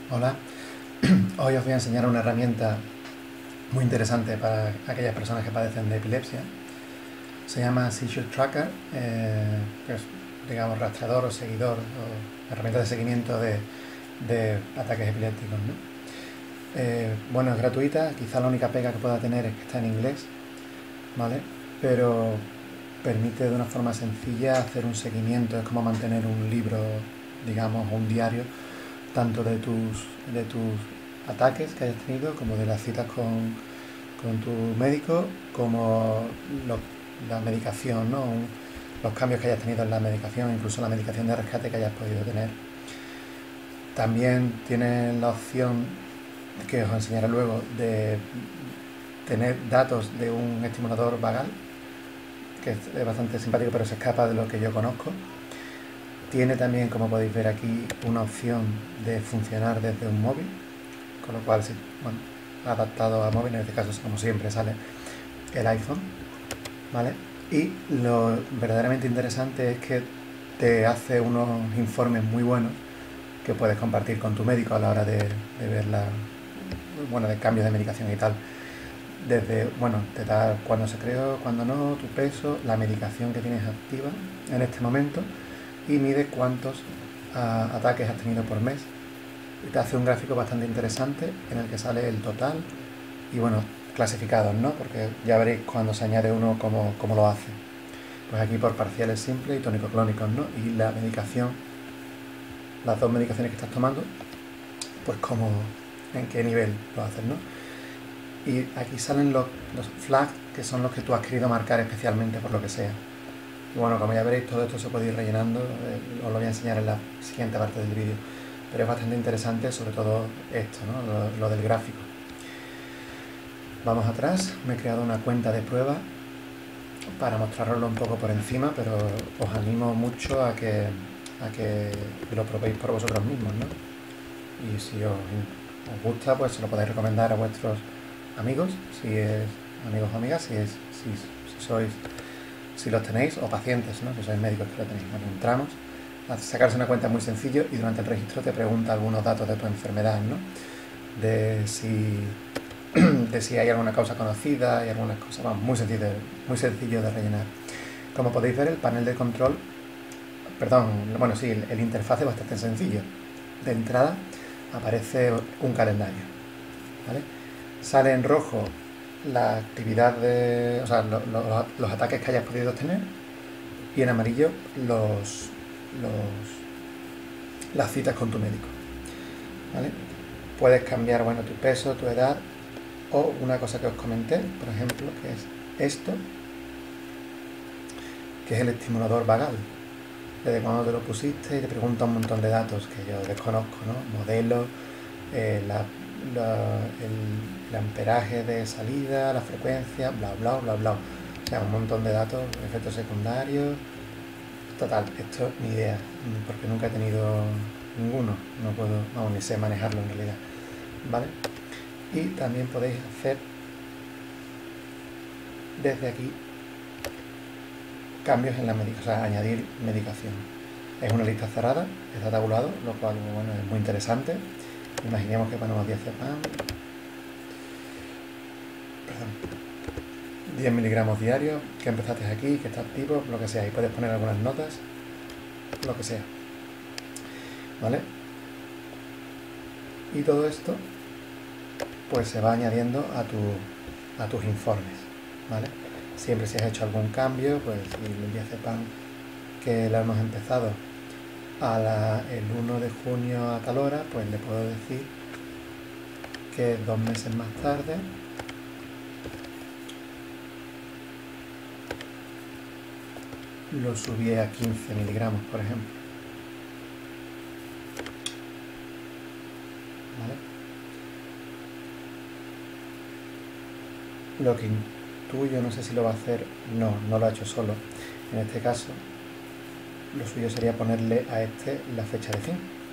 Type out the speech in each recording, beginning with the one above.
Hola, hoy os voy a enseñar una herramienta muy interesante para aquellas personas que padecen de epilepsia. Se llama Seizure Tracker, que es, digamos, rastreador o seguidor o herramienta de seguimiento de ataques epilépticos, ¿no? Bueno, es gratuita, quizá la única pega que pueda tener es que está en inglés, ¿vale? Pero permite de una forma sencilla hacer un seguimiento, es como mantener un libro, digamos, o un diario, tanto de tus ataques que hayas tenido, como de las citas con tu médico, como la medicación, ¿no? Los cambios que hayas tenido en la medicación, incluso la medicación de rescate que hayas podido tener. También tienes la opción, que os enseñaré luego, de tener datos de un estimulador vagal, que es bastante simpático, pero se escapa de lo que yo conozco. Tiene también, como podéis ver aquí, una opción de funcionar desde un móvil, con lo cual, bueno, adaptado a móvil, en este caso, como siempre, sale el iPhone, ¿vale? Y lo verdaderamente interesante es que te hace unos informes muy buenos que puedes compartir con tu médico a la hora de ver de cambios de medicación y tal. Desde, bueno, te da cuándo se creó, cuándo no, tu peso, la medicación que tienes activa en este momento y mide cuántos ataques has tenido por mes. Y te hace un gráfico bastante interesante en el que sale el total y, bueno, clasificados, ¿no? Porque ya veréis cuando se añade uno cómo lo hace. Pues aquí por parciales simples y tónico-clónicos, ¿no? Y la medicación, las dos medicaciones que estás tomando, pues en qué nivel lo haces, ¿no? Y aquí salen los flags, que son los que tú has querido marcar especialmente por lo que sea. Y bueno, como ya veréis, todo esto se puede ir rellenando, os lo voy a enseñar en la siguiente parte del vídeo. Pero es bastante interesante, sobre todo esto, ¿no? Lo del gráfico. Vamos atrás, me he creado una cuenta de prueba para mostraroslo un poco por encima, pero os animo mucho a que lo probéis por vosotros mismos, ¿no? Y si os gusta, pues se lo podéis recomendar a vuestros amigos, si es amigos o amigas, si los tenéis, o pacientes, ¿no? Si sois médicos que lo tenéis. Bueno, entramos, a sacarse una cuenta muy sencillo y durante el registro te pregunta algunos datos de tu enfermedad, ¿no? De si hay alguna causa conocida y algunas cosas, vamos, muy sencillo de rellenar. Como podéis ver, el panel de control, el interfaz es bastante sencillo. De entrada aparece un calendario, ¿vale? Sale en rojo la actividad los ataques que hayas podido tener y en amarillo las citas con tu médico, ¿vale? Puedes cambiar, bueno, tu peso, tu edad, o una cosa que os comenté, por ejemplo, que es esto, que es el estimulador vagal. Desde cuando te lo pusiste y te pregunta un montón de datos que yo desconozco, ¿no? Modelo, el amperaje de salida, la frecuencia, bla, bla, bla, bla. O sea, un montón de datos, efectos secundarios. Total, esto ni idea, porque nunca he tenido ninguno, no puedo, ni sé manejarlo en realidad, ¿vale? Y también podéis hacer desde aquí cambios en la medicación, o sea, añadir medicación. Es una lista cerrada, está tabulado, lo cual, bueno, es muy interesante. Imaginemos que ponemos 10 miligramos diarios, que empezaste aquí, que está activo, lo que sea, y puedes poner algunas notas, lo que sea, ¿vale? Y todo esto pues se va añadiendo a tus informes, ¿vale? Siempre si has hecho algún cambio, pues el diazepam que lo hemos empezado el 1 de junio a tal hora, pues le puedo decir que 2 meses más tarde lo subí a 15 miligramos, por ejemplo, ¿vale? Lo que intuyo, no sé si lo va a hacer, no lo ha hecho solo. En este caso, lo suyo sería ponerle a este la fecha de fin.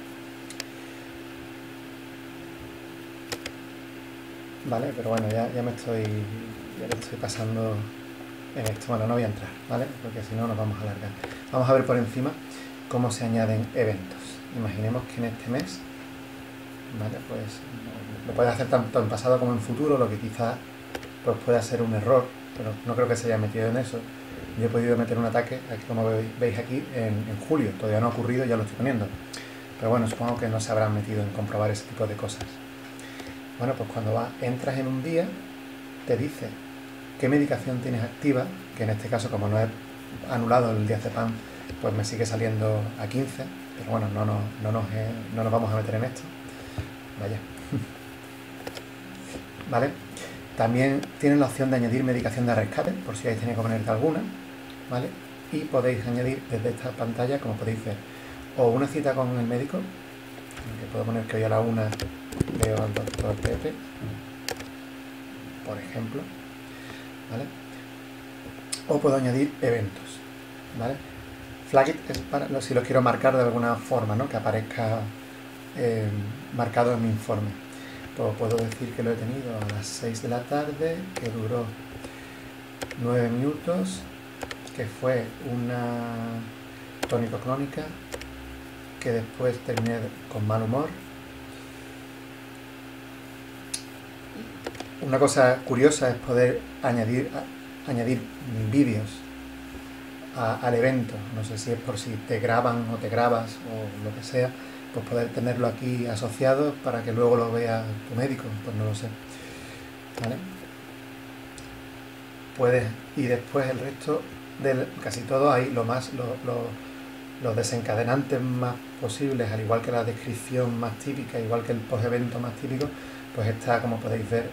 Vale, pero bueno, ya le estoy pasando en esto. Bueno, no voy a entrar, ¿vale? Porque si no nos vamos a alargar. Vamos a ver por encima cómo se añaden eventos. Imaginemos que en este mes ¿vale? Pues lo puedes hacer tanto en pasado como en futuro, lo que quizás pues pueda ser un error, pero no creo que se haya metido en eso. Yo he podido meter un ataque, aquí como veis aquí, en julio. Todavía no ha ocurrido, ya lo estoy poniendo. Pero bueno, supongo que no se habrán metido en comprobar ese tipo de cosas. Bueno, pues cuando entras en un día, te dice qué medicación tienes activa, que en este caso, como no he anulado el diazepam, pues me sigue saliendo a 15, pero bueno, no nos vamos a meter en esto. Vaya. ¿Vale? También tienen la opción de añadir medicación de rescate, por si habéis tenido que ponerte alguna, ¿vale? Y podéis añadir desde esta pantalla, como podéis ver, o una cita con el médico, que puedo poner que hoy a la 1 veo al doctor Pepe, por ejemplo, ¿vale? O puedo añadir eventos, ¿vale? Flag it es para si los quiero marcar de alguna forma, ¿no? Que aparezca marcado en mi informe. Pues puedo decir que lo he tenido a las 6 de la tarde, que duró 9 minutos, que fue una tónico-clónica, que después terminé con mal humor. Una cosa curiosa es poder añadir vídeos al evento. No sé si es por si te graban o te grabas o lo que sea, pues poder tenerlo aquí asociado para que luego lo vea tu médico, pues no lo sé. ¿Vale? Y después el resto del casi todo ahí los desencadenantes más posibles, al igual que la descripción más típica, igual que el post-evento más típico, pues está, como podéis ver,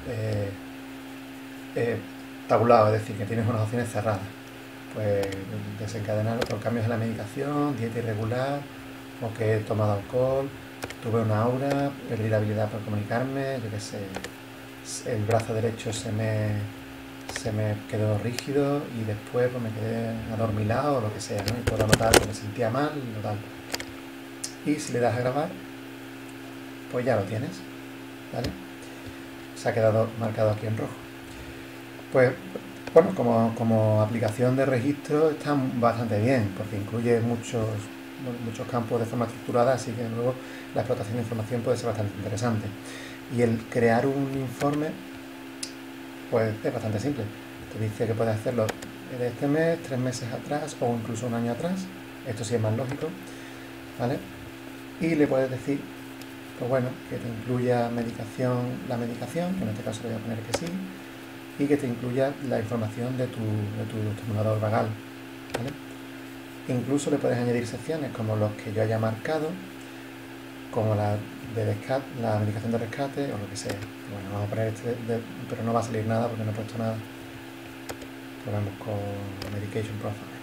tabulado, es decir, que tienes unas opciones cerradas. Pues desencadenar por cambios en la medicación, dieta irregular, o que he tomado alcohol, tuve una aura, perdí la habilidad para comunicarme, yo qué sé, el brazo derecho se me quedó rígido y después pues me quedé adormilado o lo que sea, ¿no? Y puedo notar que me sentía mal, lo tal. Y si le das a grabar, pues ya lo tienes, ¿vale? Se ha quedado marcado aquí en rojo. Pues bueno, como aplicación de registro está bastante bien, porque incluye muchos campos de forma estructurada, así que luego la explotación de información puede ser bastante interesante. Y el crear un informe, pues es bastante simple. Te dice que puedes hacerlo de este mes, 3 meses atrás o incluso un año atrás. Esto sí es más lógico, ¿vale? Y le puedes decir, pues bueno, que te incluya la medicación, que en este caso le voy a poner que sí, y que te incluya la información de tu estimulador vagal, ¿vale? Incluso le puedes añadir secciones como los que yo haya marcado, como la medicación de rescate o lo que sea. Bueno, vamos a poner pero no va a salir nada porque no he puesto nada. Probamos con Medication Profile.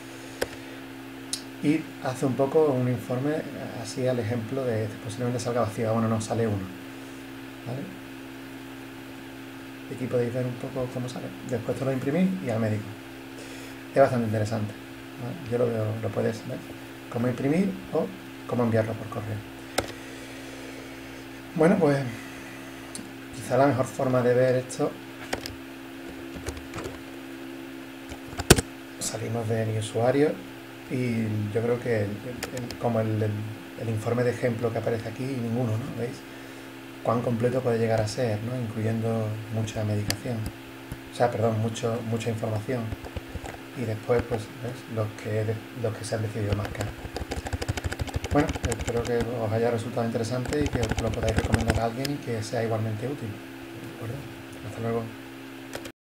Y hace un poco un informe así al ejemplo de posiblemente salga vacío. Bueno, no, sale uno, ¿vale? Y aquí podéis ver un poco cómo sale. Después te lo imprimís y al médico. Es bastante interesante, ¿vale? Yo lo puedes ver cómo imprimir o cómo enviarlo por correo. Bueno, pues quizá la mejor forma de ver esto, salimos de mi usuario y yo creo que como el informe de ejemplo que aparece aquí, ninguno, ¿no? ¿Veis? Cuán completo puede llegar a ser, ¿no? Incluyendo mucha medicación, o sea, perdón, mucha información. Y después, pues, ¿ves? Los que se han decidido marcar. Bueno, espero que os haya resultado interesante y que os lo podáis recomendar a alguien y que sea igualmente útil. ¿De acuerdo? Hasta luego.